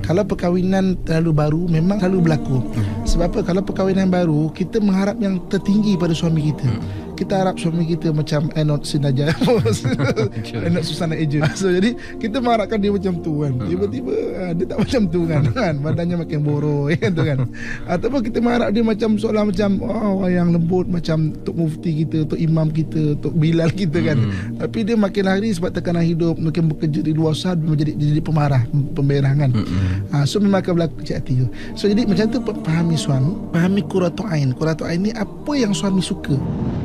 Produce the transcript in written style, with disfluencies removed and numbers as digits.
Kalau perkahwinan terlalu baru, memang selalu berlaku. Sebab apa? Kalau perkahwinan baru, kita mengharap yang tertinggi pada suami kita. Kita harap suami kita macam Anot Sinaja, Anot Susana Eja. So jadi kita mengharapkan dia macam tu kan. Tiba-tiba dia tak macam tu kan. Badannya makin borok kan tu kan. Ataupun kita mengharap dia macam seolah macam yang lembut macam Tok Mufti kita, Tok Imam kita, Tok Bilal kita kan. Tapi dia makin hari sebab tekanan hidup, makin bekerja di luar sana, jadi pemarah, pemberah kan. So memang akan berlaku kecil hati tu. So jadi macam tu, fahami suami, fahami qurratu ain. Qurratu ain ni apa yang suami suka.